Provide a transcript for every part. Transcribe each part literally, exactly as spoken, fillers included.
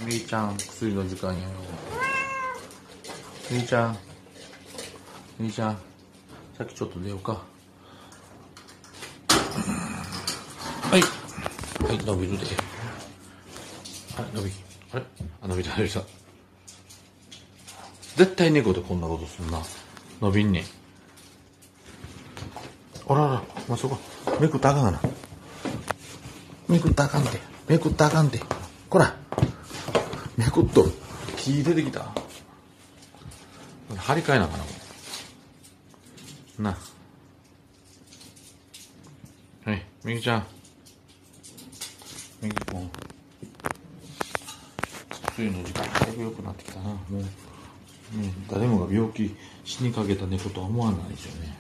みーちゃん、薬の時間やよ。みーちゃん、みーちゃん、さっきちょっと出ようか。はい。はい、伸びるで。はい、伸び。あれあ、伸びた、伸びた。絶対猫でこんなことすんな。伸びんねん。あらら、まあ、そこ、めくったらあかんがな。めくったらあかんて。めくったらあかんて。こら。めくっとる。木出てきた。張り替えなあかな、これ。な。はい、みぎちゃん。みぎぽん。梅雨の時間だいぶ良くなってきたな。もう、ね、誰もが病気死にかけた猫とは思わないですよね。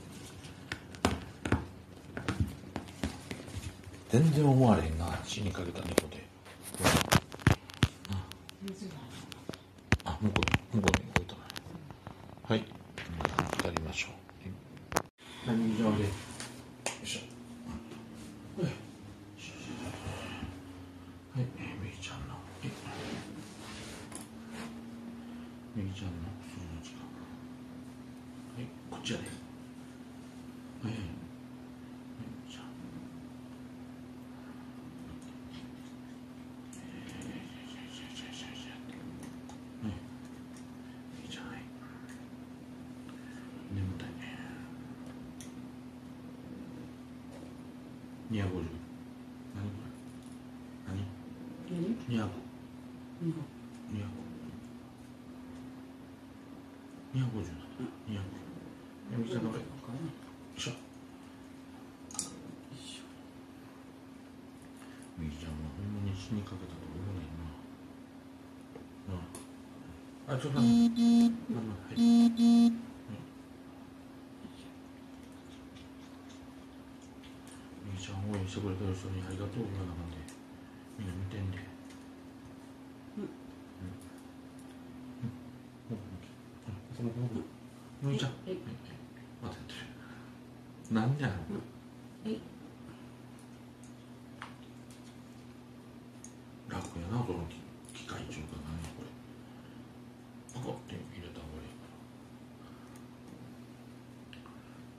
全然思われへんな、死にかけた猫で。あ、向こう、向こうに置いたな。はい、やりましょう。はい、右側で。よいしょ。はい、はい、みぎちゃんの。みぎちゃんの薬の時間。はい、こっちやで。はい、みぎちゃん。にひゃくごじゅう。何これ。何。にひゃく。にひゃく。にひゃくごじゅうだ。にひゃく。みぎちゃんの上。よいしょ。みぎちゃんはほんまに死にかけたと思わないな。あ、ちょっと待って。はい。みぎちゃん応援してくれてる人にありがとう言わなあかんで。みんな見てんで。うん。うん。うん。みぎちゃん。またやってる。なんでやろ。楽やな、この機械中華なんやこれ。パコって入れた方がいいから。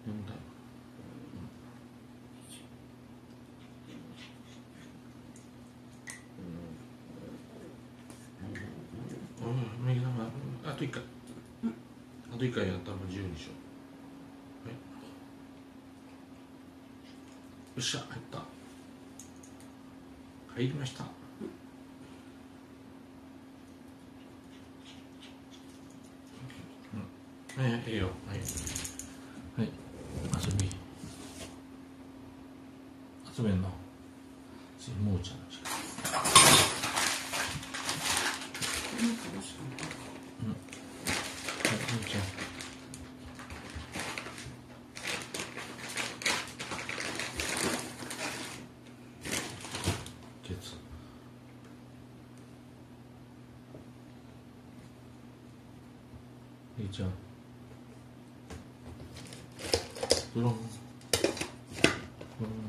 眠たい。うん。右様、あと一回。あと一回やったらもう自由にしよう。はい。よっしゃ、入った。入りました。うん。ええ、いいよ。はい。はい。遊び。遊べんの。次、もうちゃんの時間。うん。はい、もうちゃん。ケツ。いいちゃん。ドロン。ドロン。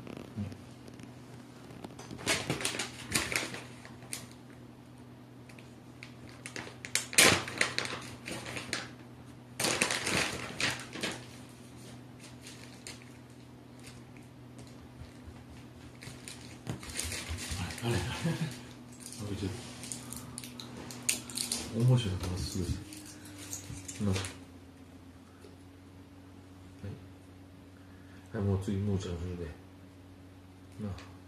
あれあれ開けてる。面白いからすぐな。はい、はい、もう次もうちゃんするでな。